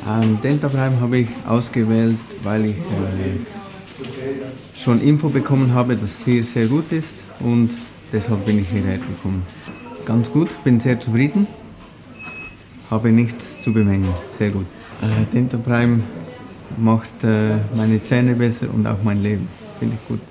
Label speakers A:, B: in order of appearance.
A: Dental Prime habe ich ausgewählt, weil ich schon Info bekommen habe, dass es hier sehr gut ist und deshalb bin ich hierher gekommen. Ganz gut, bin sehr zufrieden, habe nichts zu bemängeln, sehr gut. Dental Prime macht meine Zähne besser und auch mein Leben, finde ich gut.